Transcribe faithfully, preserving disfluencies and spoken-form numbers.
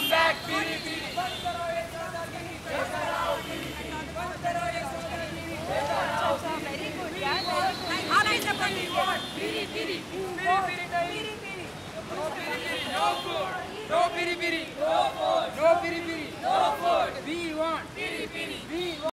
back piri piri. Very good, yeah. How is the We want piri piri. Piri piri nahi. No piri piri, no food. No piri piri, no food. No piri piri, no food. We want piri piri. We